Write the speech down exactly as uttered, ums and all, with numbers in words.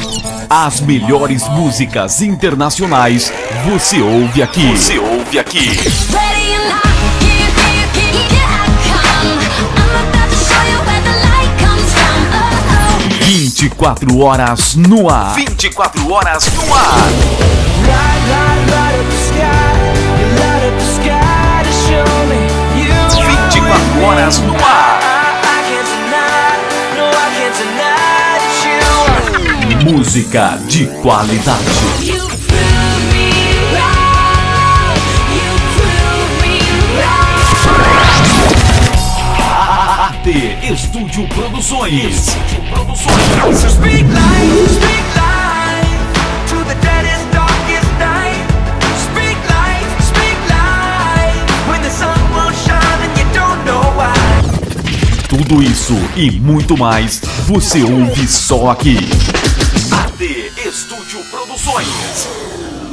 As melhores músicas internacionais você ouve aqui. Você ouve aqui. vinte e quatro horas no ar. vinte e quatro horas no ar. vinte e quatro horas no ar. Música de qualidade. A T Estúdio Produções. Estúdio Produções. So speak life, speak life to the deadest, darkest night. Speak life, speak life when the sun won't shine and you don't know why. Tudo isso e muito mais você ouve só aqui. A T Estúdio Produções.